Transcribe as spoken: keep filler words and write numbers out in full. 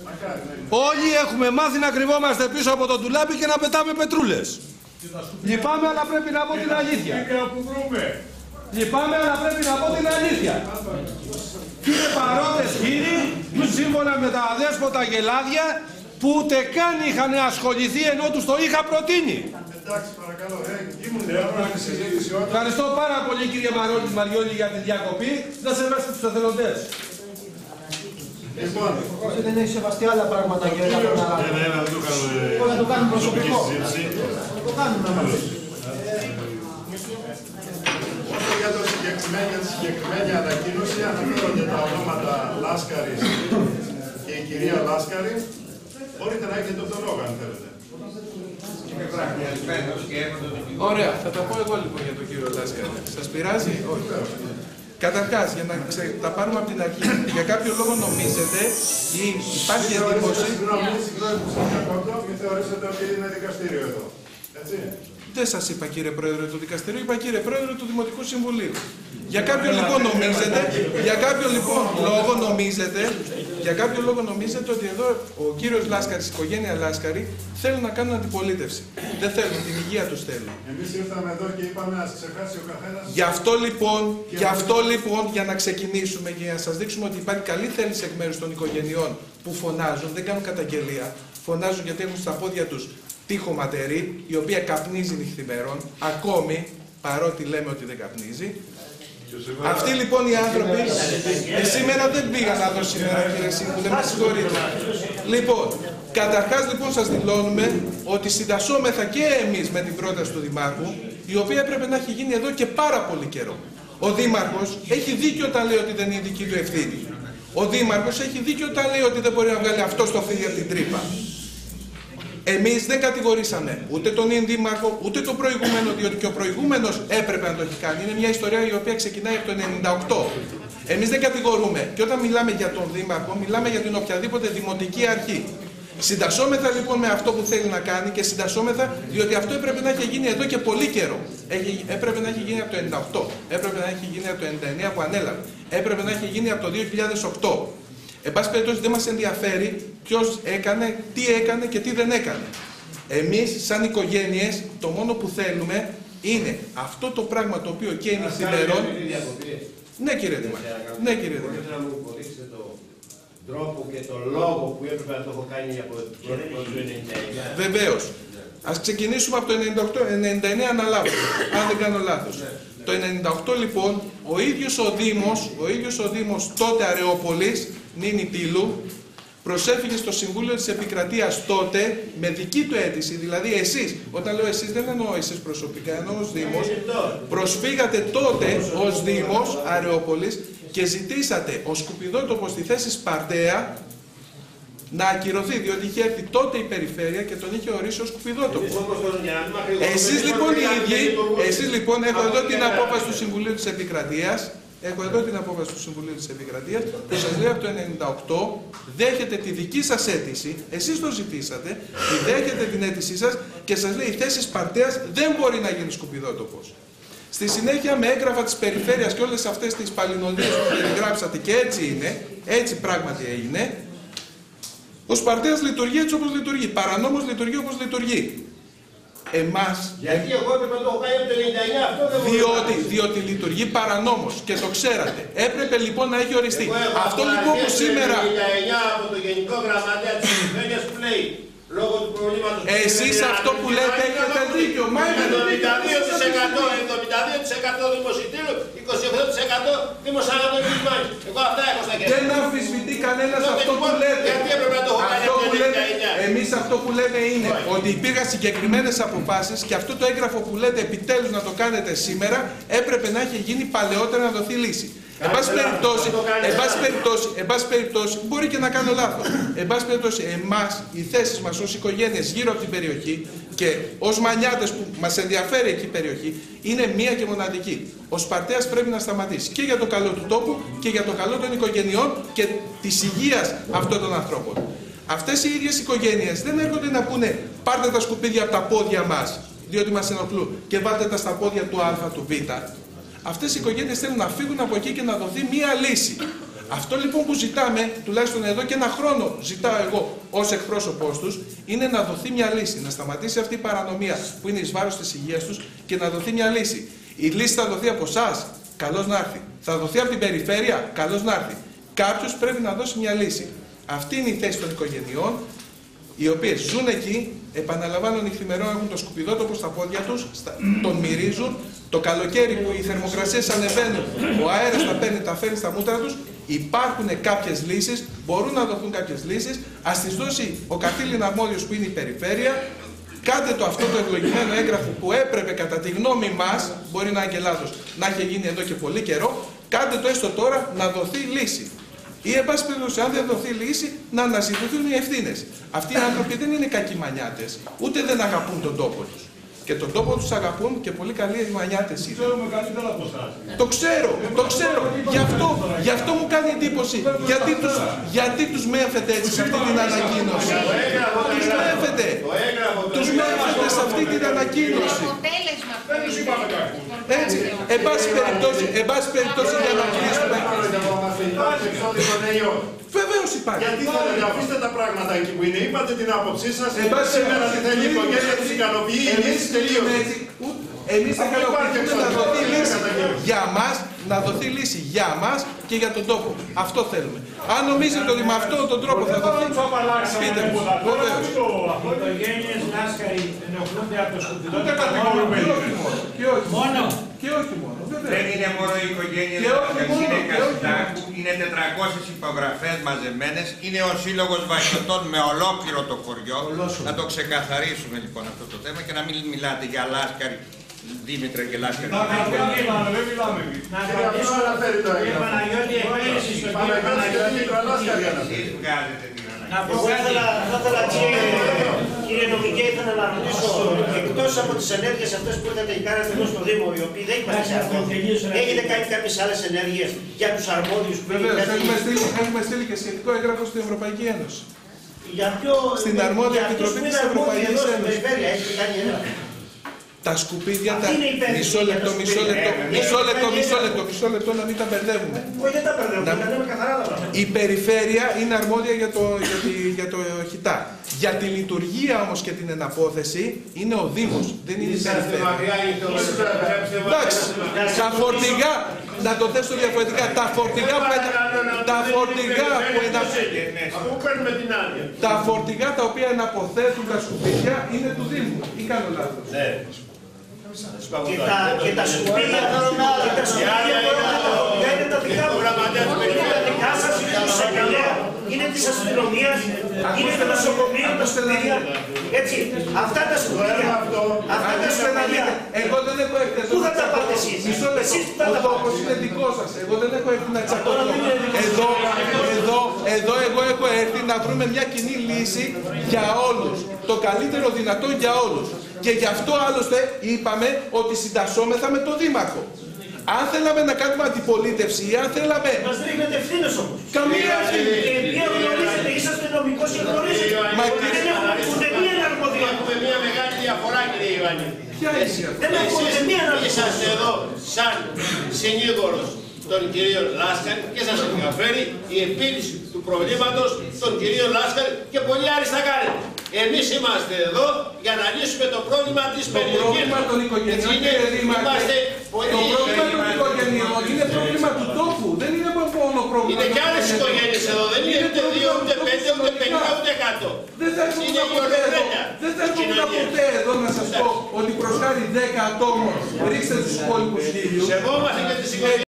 Όλοι έχουμε μάθει να κρυβόμαστε πίσω από το ντουλάπι και να πετάμε πετρούλες. Λυπάμαι, αλλά πρέπει να πω την αλήθεια. Λυπάμαι, αλλά πρέπει να πω την αλήθεια. Και είναι παρόντες κύριοι που σύμφωνα με τα αδέσποτα γελάδια που ούτε καν είχαν ασχοληθεί ενώ τους το είχα προτείνει. Εντάξει, παρακαλώ, ε, ήμουν εδώ στη συζήτηση όταν... Ευχαριστώ πάρα πολύ κύριε Μαρόλη Μαριόλη για τη διακοπή. Να σεβάστε τους εθελοντές. Λοιπόν, Όσοι δεν έχει σεβαστεί άλλα πράγματα και να να το κάνουμε προσωπικό. Να το κάνουμε αμέσως. όσο για, το συγκεκριμένο, για τη συγκεκριμένη ανακοίνωση αναφέρονται τα ονόματα Λάσκαρης και η κυρία Λάσκαρη. Μπορείτε να έχετε τον λόγο αν θέλετε. Ωραία, θα τα πω εγώ λοιπόν για τον κύριο Λάσκαρη. Σας πειράζει? Όχι. Καταρχάς, για να ξε... τα πάρουμε από την αρχή, για κάποιο λόγο νομίζετε ή υπάρχει εντύπωση... Συγγνώμη, συγγνώμη που σας διακόπτω και θεωρήσατε ότι είναι δικαστήριο εδώ. Έτσι. Δεν σας είπα κύριε Πρόεδρε του Δικαστηρίου, είπα κύριε Πρόεδρε του Δημοτικού Συμβουλίου. Για κάποιο λοιπόν νομίζετε, για κάποιο λοιπόν λόγο νομίζετε, για κάποιο λόγο νομίζετε ότι εδώ ο κύριος Λάσκαρης, η οικογένεια Λάσκαρη, θέλουν να κάνουν αντιπολίτευση. Δεν θέλουν, την υγεία τους θέλουν. Εμείς ήρθαμε εδώ και είπαμε να ξεχάσει ο καθένας. Γι' αυτό λοιπόν, γι' αυτό λοιπόν για να ξεκινήσουμε και για να σας δείξουμε ότι υπάρχει καλή θέληση εκ μέρους των οικογενειών που φωνάζουν, δεν κάνουν καταγγελία, φωνάζουν γιατί έχουν στα πόδια τους τείχο ματερή, η οποία καπνίζει νυχθημερών, ακόμη παρότι λέμε ότι δεν καπνίζει. Αυτοί λοιπόν οι άνθρωποι, και σήμερα δεν πήγαν να δω σήμερα κύριε Σύμβουλε, με συγχωρείτε. Λοιπόν, καταρχάς λοιπόν σας δηλώνουμε ότι συντασσόμεθα και εμείς με την πρόταση του Δημάρχου, η οποία έπρεπε να έχει γίνει εδώ και πάρα πολύ καιρό. Ο Δήμαρχος έχει δίκιο όταν λέει ότι δεν είναι δική του ευθύνη. Ο Δήμαρχος έχει δίκιο όταν λέει ότι δεν μπορεί να βγάλει αυτό στο φίδι από την τρύπα. Εμείς δεν κατηγορήσαμε ούτε τον ίν Δήμαρχο, ούτε τον προηγούμενο, διότι και ο προηγούμενος έπρεπε να το έχει κάνει. Είναι μια ιστορία η οποία ξεκινάει από το ενενήντα οκτώ. Εμείς δεν κατηγορούμε. Και όταν μιλάμε για τον Δήμαρχο, μιλάμε για την οποιαδήποτε δημοτική αρχή. Συντασσόμεθα λοιπόν με αυτό που θέλει να κάνει και συντασσόμεθα διότι αυτό έπρεπε να έχει γίνει εδώ και πολύ καιρό. Έχει, έπρεπε να έχει γίνει από το ενενήντα οκτώ, έπρεπε να έχει γίνει από το ενενήντα εννέα που ανέλαβε, έπρεπε να έχει γίνει από το δύο χιλιάδες οκτώ. Εν πάση περιπτώσει δεν μας ενδιαφέρει ποιος έκανε, τι έκανε και τι δεν έκανε. Εμείς σαν οικογένειες το μόνο που θέλουμε είναι αυτό το πράγμα το οποίο και είναι νυχθημερών. Ναι κύριε Δήμαρχε. Ναι κύριε Δήμαρχε. Να μου υποδείξετε τον τρόπο και τον λόγο που έπρεπε να το έχω κάνει από το ενενήντα εννέα. Βεβαίως. Ας ξεκινήσουμε από το ενενήντα οκτώ, ενενήντα εννέα αναλάβω, αν δεν κάνω λάθος. Το ενενήντα οκτώ λοιπόν ο ίδιος ο Δήμος, ο ίδιος ο Δήμος τότε Αρεόπολης, Νίνη Τήλου, προσέφυγε στο Συμβούλιο της Επικρατείας τότε με δική του αίτηση, δηλαδή εσείς, όταν λέω εσείς δεν εννοώ εσείς προσωπικά, εννοώ ως Δήμος, προσφύγατε τότε ως Δήμος Αρεόπολης και ζητήσατε ο σκουπιδότοπος στη θέση Σπαρτέα να ακυρωθεί, διότι είχε έρθει τότε η περιφέρεια και τον είχε ορίσει ως σκουπιδότοπο. Εσείς λοιπόν οι ίδιοι, εσείς λοιπόν, έχω εδώ την απόφαση του Συμβουλίου της Επικρατείας, έχω εδώ την απόφαση του Συμβουλίου της Επικρατείας, που σας λέει από το ενενήντα οκτώ, δέχεται τη δική σας αίτηση, εσείς το ζητήσατε, τη δέχεται την αίτησή σας και σας λέει η θέση Σπαρτέας δεν μπορεί να γίνει σκουπιδότοπος. Στη συνέχεια με έγγραφα της περιφέρειας και όλες αυτές τις παλινοδίες που περιγράψατε και έτσι είναι, έτσι πράγματι έγινε, ο Σπαρτέας λειτουργεί έτσι όπως λειτουργεί, παρανόμως λειτουργεί όπως λειτουργεί. Εμάς, γιατί εγώ έπρεπε να το έχω κάνει από το ενενήντα εννέα, αυτό δεν διότι, διότι λειτουργεί παρανόμως και το ξέρατε. Έπρεπε λοιπόν να έχει οριστεί. Αυτό λοιπόν που σήμερα... Το ενενήντα εννέα από το Γενικό Γραμματέα της Περιφέρειας που λέει, λόγω του προβλήματος... Εσείς αυτό που λέτε έχετε δίκιο. εβδομήντα δύο τοις εκατό Δημοσιτήλου, είκοσι οκτώ τοις εκατό Δήμος Ανατολικής Μάχης. Εγώ αυτά έχω στα χέρια. Δεν αμφισβητεί κανένας αυτό που λέτε. Γιατί έπρεπε να το έχω κάνει από το ενενήντα εννέα. Εμείς αυτό που λέμε είναι ότι υπήρχαν συγκεκριμένες αποφάσεις και αυτό το έγγραφο που λέτε επιτέλους να το κάνετε σήμερα έπρεπε να έχει γίνει παλαιότερα να δοθεί λύση. Εν πάση περιπτώσει, εν πάση περιπτώσει, εν πάση περιπτώσει, μπορεί και να κάνω λάθος. Εν πάση περιπτώσει, εμάς, οι θέσεις μας ως οικογένειες γύρω από την περιοχή και ως μανιάτες που μας ενδιαφέρει εκεί η περιοχή, είναι μία και μοναδική. Ο Σπαρτέας πρέπει να σταματήσει και για το καλό του τόπου και για το καλό των οικογενειών και της υγείας αυτών των ανθρώπων. Αυτές οι ίδιες οικογένειες δεν έρχονται να πούνε πάρτε τα σκουπίδια από τα πόδια μας, διότι μας ενοχλούν, και βάλτε τα στα πόδια του Α, του Β. Αυτές οι οικογένειες θέλουν να φύγουν από εκεί και να δοθεί μία λύση. Αυτό λοιπόν που ζητάμε, τουλάχιστον εδώ και ένα χρόνο ζητάω εγώ ως εκπρόσωπός τους, είναι να δοθεί μια λύση, να σταματήσει αυτή η παρανομία που είναι εις βάρος της υγείας τους και να δοθεί μια λύση. Η λύση θα δοθεί από εσάς, καλώς να έρθει. Θα δοθεί από την περιφέρεια, καλώς να έρθει. Κάποιος πρέπει να δώσει μια λύση. Αυτή είναι η θέση των οικογενειών, οι οποίες ζουν εκεί, επαναλαμβάνω νυχθημερών, έχουν το σκουπιδότοπο στα πόδια τους, στα, τον μυρίζουν, το καλοκαίρι που οι θερμοκρασίες ανεβαίνουν, ο αέρας τα παίρνει, τα φέρνει στα μούτρα τους, υπάρχουν κάποιες λύσεις, μπορούν να δοθούν κάποιες λύσεις, ας τις δώσει ο καθήλυνα αρμόδιος που είναι η περιφέρεια, κάντε το αυτό το ευλογημένο έγγραφο που έπρεπε κατά τη γνώμη μας, μπορεί να είναι και λάθος, να έχει γίνει εδώ και πολύ καιρό, κάντε το έστω τώρα να δοθεί λύση. Ή, εν πάση περιπτώσει, αν δεν δοθεί λύση, να αναζητηθούν οι ευθύνες. Αυτοί οι άνθρωποι δεν είναι κακοί μανιάτες, ούτε δεν αγαπούν τον τόπο τους. Και τον τόπο τους αγαπούν και πολύ καλοί μανιάτες είναι. Ξέρουμε καλύτερα από εσάς. Το ξέρω, το ξέρω. Γι' αυτό, γι' αυτό μου κάνει εντύπωση. Γιατί τους, γιατί τους μέφετε έτσι σε αυτή την ανακοίνωση. Τους μέφετε. Τους μέφετε σε αυτή την ανακοίνωση. Δεν τους είπαμε κάτι. Έτσι, εν πάση περιπτώσει, εν πάση περιπτώσει για να κλείσουμε. Βεβαίως υπάρχει. Γιατί θέλετε να αφήσετε τα πράγματα εκεί που είναι, είπατε την άποψή σας, Εν πάση σήμερα τι θέλει η περιπτώσει, οικογένεια τους ικανοποιεί, η λύση τελείωσε. Εμείς θα ικανοποιηθούμε να δοθεί λύση για μας, να δοθεί λύση για μας και για τον τόπο. Αυτό θέλουμε. Αν νομίζετε ότι με αυτόν τον τρόπο θα δοθεί, πείτε μου. Βεβαίως. Οι οικογένειες Λάσκαρη ενοχλούνται από το σκουπιδότοπο. Ούτε κατηγορούμε. Και όχι μόνο. Και όχι μόνο. Δεν είναι μόνο η οικογένεια Και όχι της μόνο, γυναίκας και όχι Συντάκου, είναι τετρακόσιες υπογραφές μαζεμένες, είναι ο Σύλλογος Βαχιωτών με ολόκληρο το χωριό. Να το ξεκαθαρίσουμε λοιπόν αυτό το θέμα και να μην μιλάτε για Λάσκαρη, Δήμητρα και Λάσκαρη. Να μιλάμε, δεν μιλάμε εμείς. Να κρατήσω κύριε Παναγιώτη επένδυση στον κύριο Παναγιώτη. Εσείς βγάζετε την Να πω, ανακοίνωση. θα ήθελα κύριε νομικέ, ήθελα να ρωτήσω, εκτός από τις ενέργειες αυτές που είδατε και κάνατε εδώ στο Δήμο, οι οποίοι δεν είμαστε σε αυτό, έχετε κάνει κάποιες άλλες ενέργειες για τους αρμόδιους που Βεβαίως, είναι έχουμε στείλει, έχουμε στείλει και σχετικό έγγραφο στην Ευρωπαϊκή Ένωση. Για ποιο, Στην αρμόδια για επιτροπή αυτούς που της είναι αρμόδιοι Ευρωπαϊκής εδώ στην Ένωσης. περιφέρεια, έχετε κάνει ένα. Τα σκουπίδια, τα... Αυτή είναι η υπεύθυνη Μισό για λεπτό, τα μισό σκουπίδια. λεπτό, Ε, μισό ε, λεπτό, ε, μισό ε, λεπτό, μισό λεπτό να μην τα μπερδεύουμε. Όχι, δεν τα μπερδεύουμε, Να- τα λέμε καθαρά τα πράγματα. Η περιφέρεια είναι αρμόδια για το, για, τη, για το χιτά. Για τη λειτουργία όμως και την εναπόθεση είναι ο Δήμος, δεν είναι η περιφέρεια. Εντάξει, τα φορτηγά, να το θέσω διαφορετικά, τα φορτηγά που, ενα, τα φορτηγά που ενα, Αφού παίρνουμε την άδεια. τα φορτηγά τα οποία εναποθέτουν τα σκουπίδια είναι του Δήμου. Ή κάνω λάθος. Και τα, και τα σκουπίδια, και τα σκουπίδια είναι τα δικά μου. Είναι τα δικά σας, είναι του Σακαλέα, είναι της αστυνομίας, είναι του νοσοκομείου, τα σκουπίδια. Έτσι, αυτά τα σκουπίδια, αυτά τα Ακούστε να σκουπίδια, δείτε, εγώ δεν έχω έρθει εδώ. πού θα τα πάτε εσείς? Μισό λεπτό. Εσείς που θα Ο τα τόπος πάτε. είναι δικό σας. Εγώ δεν έχω έρθει να τσακωθώ. Εδώ, εδώ, εδώ εγώ έχω έρθει να βρούμε μια κοινή λύση για όλους. Το καλύτερο δυνατό για όλους. Και γι' αυτό άλλωστε είπαμε ότι συντασσόμεθα με τον Δήμαρχο. Αν θέλαμε να κάνουμε αντιπολίτευση ή αν θέλαμε. Μας ρίχνετε ευθύνες όμως. Καμία ευθύνη. Και μία γνωρίζετε, είσαστε νομικός και γνωρίζετε. Μα Ότι δεν έχουμε ούτε μία αρμοδιότητα. Έχουμε μια μεγάλη διαφορά, κύριε Ιωάννη. Ποια είναι η Δεν έχουμε ούτε μία Εσείς είσαστε αρμοδιότητα. εδώ σαν συνήγορος των κυρίων Λάσκαρη και σας ενδιαφέρει η επίλυση του προβλήματος των κυρίων Λάσκαρη και πολλοί άλλοι θα κάνετε. Εμείς είμαστε εδώ για να λύσουμε το πρόβλημα της Το περιοχής. πρόβλημα των οικογενειών, κύριε Δήμαρχε, Είμαστε το πολύ πρόβλημα των οικογενειών είναι πρόβλημα του τόπου. Δεν είναι μόνο πρόβλημα. Είναι των και άλλες οικογενειών. οικογένειες εδώ, δεν είναι ούτε δύο, ούτε πέντε, ούτε πενήντα, ούτε εκατό. Δεν θα Είναι έρχομαι η ποτέ εδώ. ολοκρένια. Δεν θα έρχομαι ποτέ εδώ να σας πω ότι προς χάρη δέκα ατόμων ρίξτε τους υπόλοιπους χίλιους. Σεβόμαστε και τις οικογένειες.